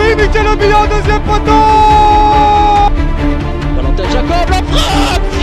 Michel Aubion, deuxième poteau. Valentin Jacob, la frappe.